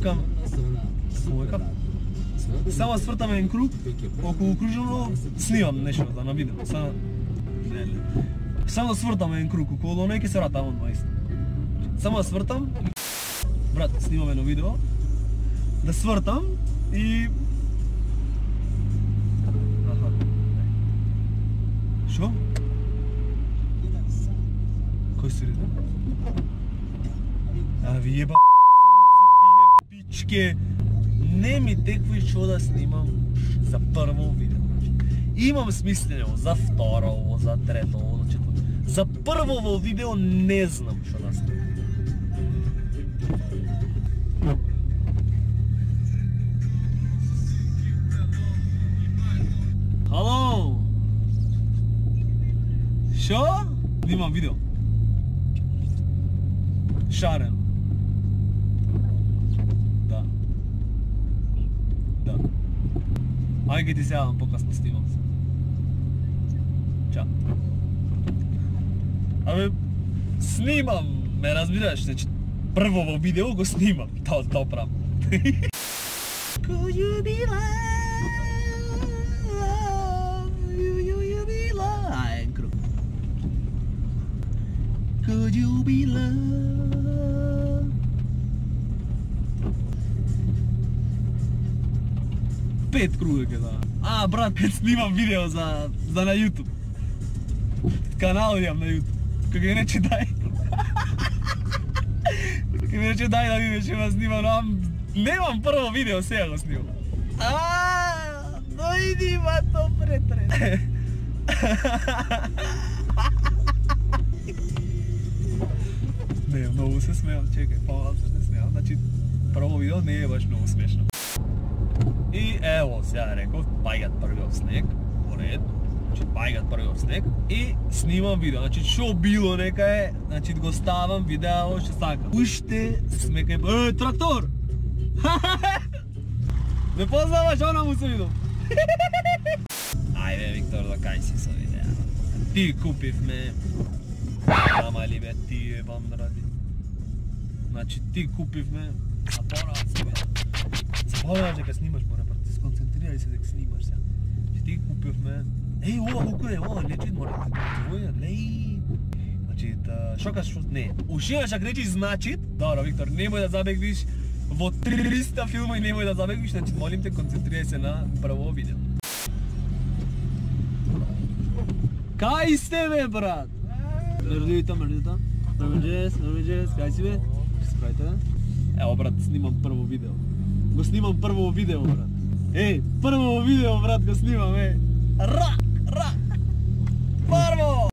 викам, само свртам еден круг, околу кружено снимам нешто на видео. Само свртам еден круг околу оној ќе се вратам одма исто. Само свртам, брат, снимам едно видео, да свртам и... Аха. Шо? Кој си риде? А ви еба срнци, пие пичке. Не ми текви што да снимам за прво видео. Имам смислено за второ, за трето, за четврто. За прво видео не знам што да снимам. Хало! Шо? Снимам видео. Шарен. Да. Да. Ајде ти се јавам покасно, снимам се. Чао. Абе, снимам, ме разбираш, значи прво во видео го снимам, тоа правам. Could you be love? You be love? Ајде, круг. Could you be love? Пет круга ќе да. Брат, кога снимам видео за на YouTube. Канал имам на YouTube. Кога ги рече дај. Кога ми рече дај да видиш ма снимам, но немам прво видео, сега го снимам. Дојди бато претре. Не, многу се смеам, чекај, помалку се смеам, значи прво видео не е баш многу смешно. И ево, сега реков, паѓат првиот снег, во ред, значи паѓат првиот снег и снимам видео, значи што било нека е, значи го ставам видео што сакам. Уште сме кај... трактор! Не познаваш, она му се видов. Ајде, Виктор, да кај си со видео. Ти купивме... Ама ли бе, ти ебам да ради. Значи ти купивме... Апарат се видео. Забаваш дека снимаш, мора, брат, сконцентрирај се дека снимаш сега. Значи ти купивме... ова колку е, ова лечит, мора, леј... Значи, шо кажеш, не, ушиваш ако речиш значит, добро, Виктор, немој да забегвиш во 300 филма и немој да забегвиш, значи, молим те, концентрирај се на прво видео. Кај сте, бе, брат? Мрдите, кај си, бе? Што се правите, бе? Ево, брат, снимам прво видео. Го снимам прво видео, брат. Прво видео, брат, го снимам, Рак!